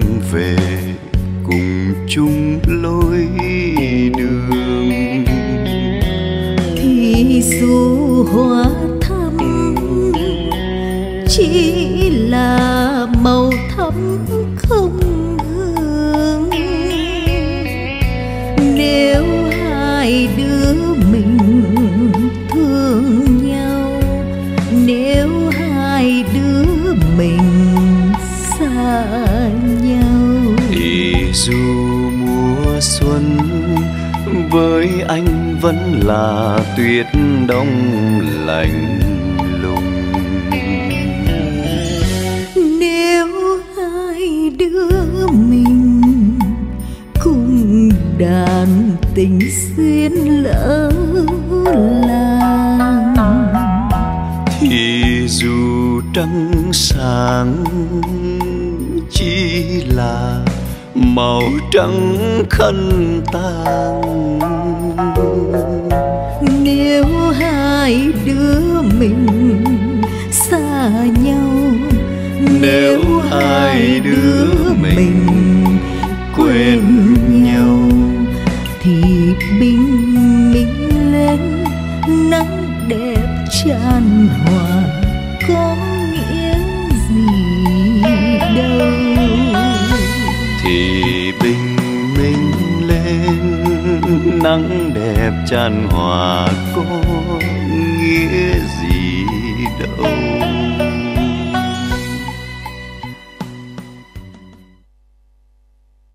về cùng chung lối đường. Thì dù hoa thắm chỉ là màu thắm không hương, nếu hai đứa mình thương nhau, nếu hai đứa mình xa nhau, thì dù mùa xuân với anh vẫn là tuyết đông lạnh lùng. Nếu hai đứa mình cùng đàn tình xuyên lỡ làng, thì dù trăng sáng chỉ là màu trắng khăn tang. nếu hai đứa mình xa nhau, Nếu hai đứa mình quên nhau, thì bình minh lên nắng đẹp chan hòa có nghĩa gì đâu. thì bình minh lên nắng đẹp chan hòa có nghĩa gì đâu.